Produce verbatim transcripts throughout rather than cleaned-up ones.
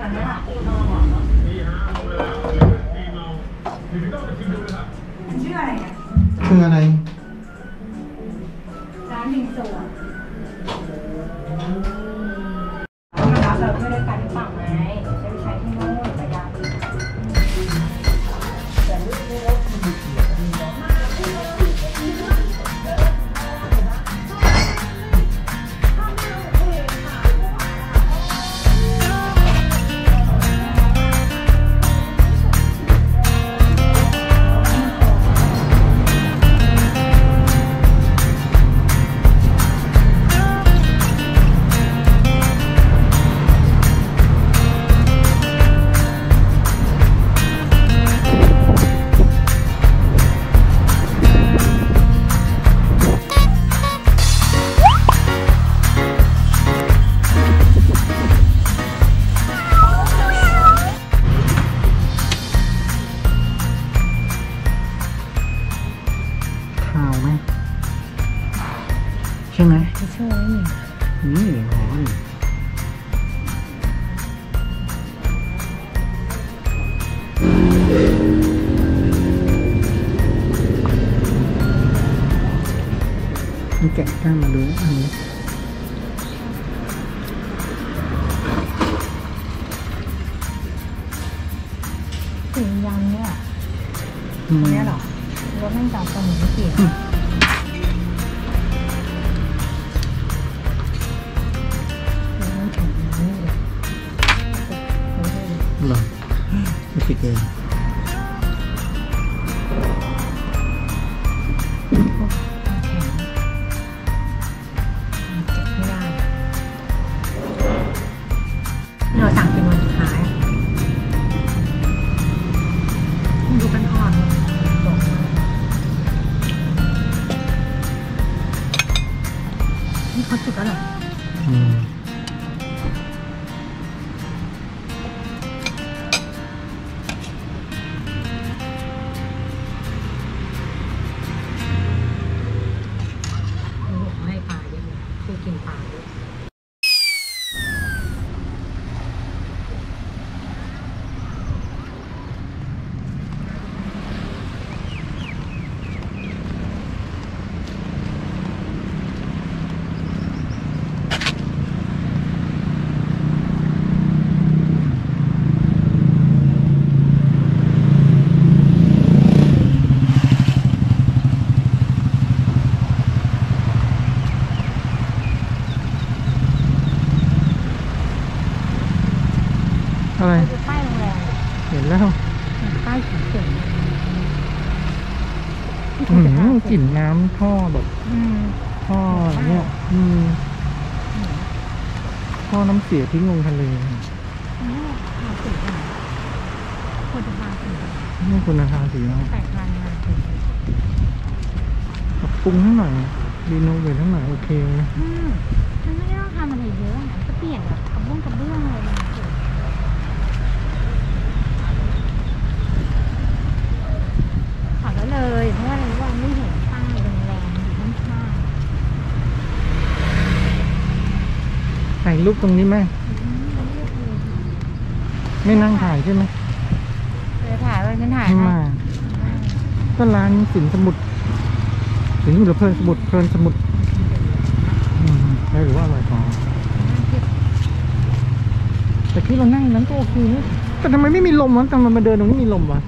มันชื่ออะไรเนี่ยคืออะไรร้านบิงซูมารับเราด้วยกันหรือเปล่าไหมจะไปใช้ที่โน่นไปยังใช่ไหมไม่ใช่นี่นี่หอมมันแกะกล้ามาดูอันนี้สียำเนี่ยตรงนี้หรอรถแม่งจับตรงนี้เกี่ยวหรอไม่ติดเลยเราสั่งเป็นวันสุดท้ายดูเป็นอ่อนนี่เขาจุดแล้วเหรออืมกินปลาด้วยอะไรป้ายโรงแรมเห็นแล้วป้ายสีเขียวอืมกลิ่นน้ำท่อแบบท่อเนี่ยอืมท่อน้ำเสียทิ้งลงทะเลนี่คุณราคาสีนะแปดพันมาถึงปรับปรุงทั้งหน่อยรีโนเวททั้งหน่อยโอเคมันไม่ได้ต้องทำอะไรเยอะก็เปลี่ยนแบบกระเบื้องกระเบื้องอะไรเลยเพราะว่าอะไรว่าไม่เห็นป้ายโรงแรมอยู่ข้างๆถ่ายรูปตรงนี้ไหมไม่นั่งถ่ายใช่ไหมเลยถ่ายไว้ฉันถ่ายมาก็ร้านสินสมุทรสินสมุทรเพลินสมุทรเพลินสมุทรได้หรือว่าอร่อยกว่าแต่ที่เรานั่งนั้นก็โอเคนะแต่ทำไมไม่มีลมวะทำไมมาเดินตรงนี้มีลมวะ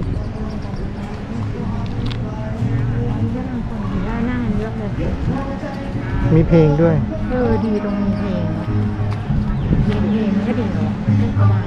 มีเพลงด้วยเออดีตรงมีเพลงมีเพลงก็ดีเลยสบาย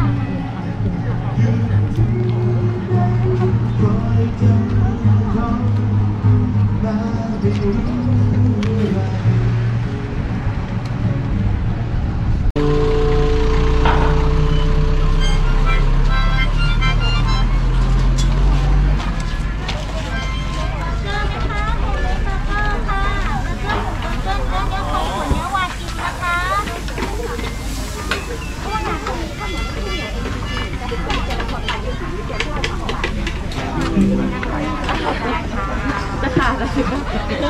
จะขาดอะไรบ้าง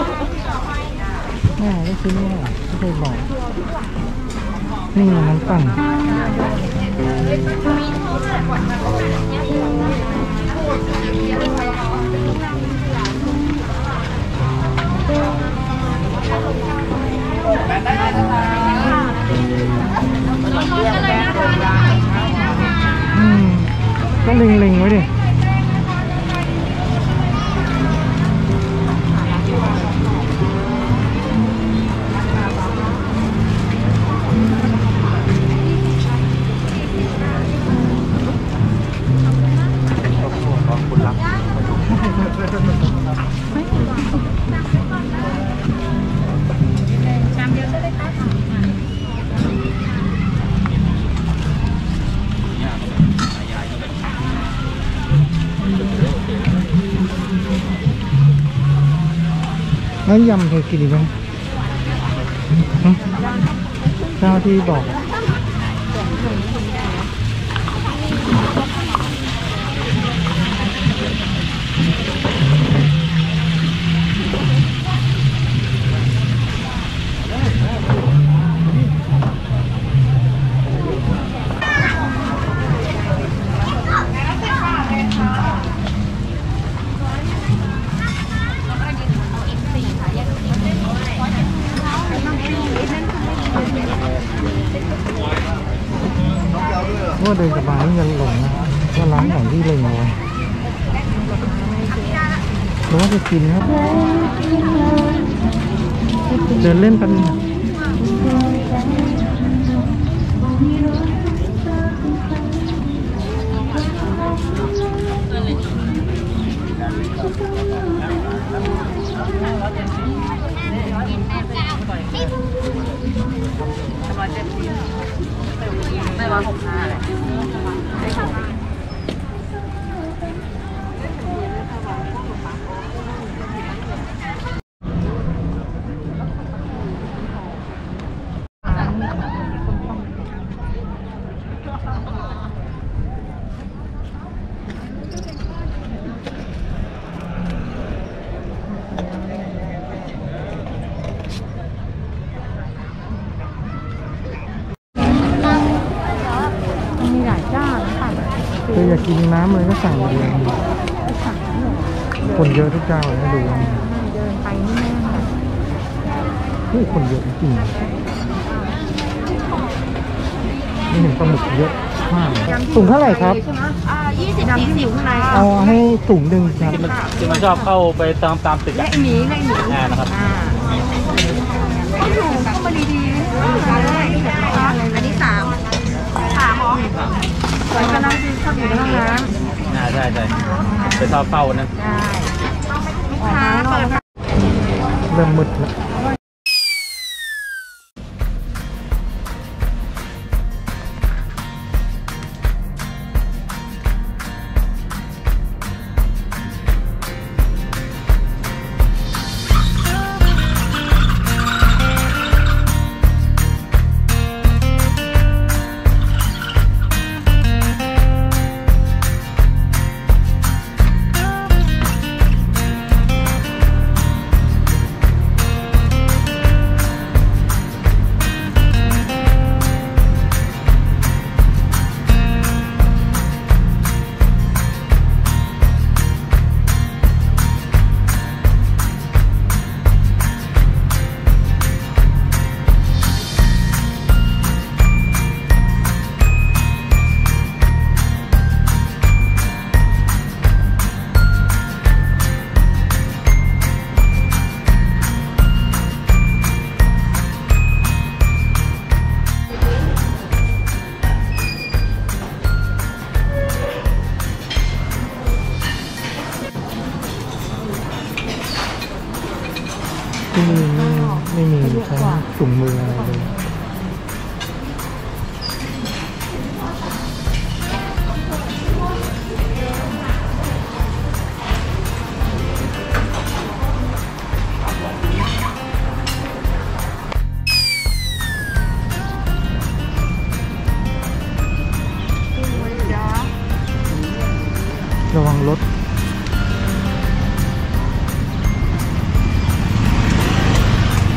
แม่ไม่คิดว่าไม่เคยบอกนี่ไงน้ำปั่นอืมต้องเล็งๆไว้ดิแล้วยำเคยกินอีกไหมเจ้าที่บอกว่าเดินกลับมานี่ยังหลงนะว่าร้านไหนที่เล็งเอาหรือว่าจะกินครับเดินเล่นกันไม่ว่าหกห้าเลยคืออยากกินน้ำเลยก็สั่งเลยคนเยอะทุกเจ้าเลยนะดูเดินไปนี่แม่ค่ะเฮ้ยคนเยอะจริงนี่เห็นปลาหมึกเยอะมากถุงเท่าไหร่ครับอ่ายี่สิบสี่สิบข้างในเอาให้ถุงหนึ่งครับที่มันชอบเข้าไปตามตามตึกและหมีและหมีนะครับที่ถูกก็มาดีๆอันนี้สามสามหรอสวยก็นั่งกินข้าวอยู่ในห้องน้ำใช่ใช่ไปชอบเฝ้านะได้เปิดเริ่มมืดแล้วที่นี่ไม่มีใช้ถุงมืออะไรเลยระวังรถ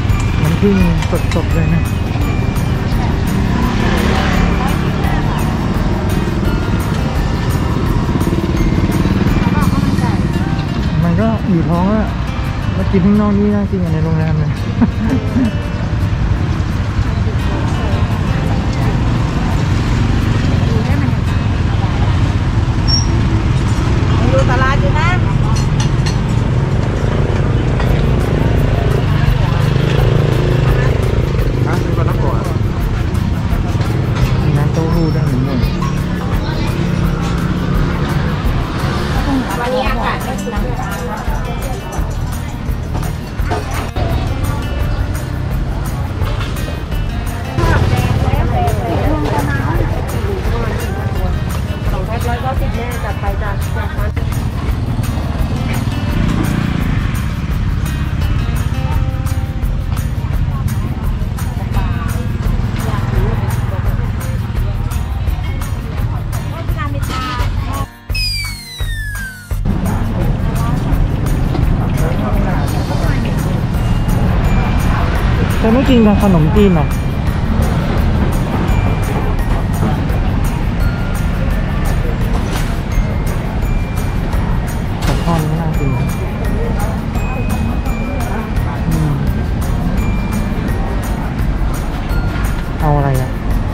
พึ่งสดๆเลยนะกินข้างนอกนี่น่าจริงอ่ะในโรงแรมเลยดูตลาดอยู่นะน้ำซื้อมาแล้วก่อนมีน้ำเต้าหู้ได้เหมือนกันวันนี้อากาศไม่ชื้น สองแพ็คร้อยเก้าสิบแม่จัดไปจ้ะจากนั้นเธอไม่กินกับขนมจีนเหรอแต่ทอดไม่น่ากินอืมเอาอะไรอ่ะ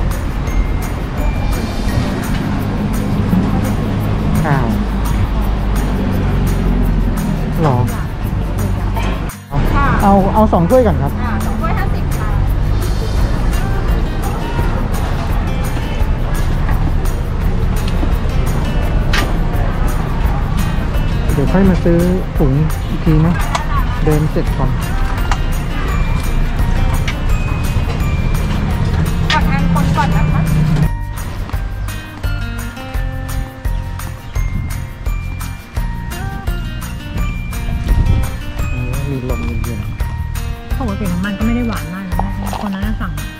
อ้าวหรอ เอาเอาสองถ้วยก่อนครับอ่าสองร้อยห้าสิบค่ะเดี๋ยวค่อยมาซื้อถุงอีกทีนะ เดินเสร็จก่อนกดงานคนก่อนนะคะมีลมเย็นปกติน้ำมันก็ไม่ได้หวานมากนะคนนั้นน่ะสั่ง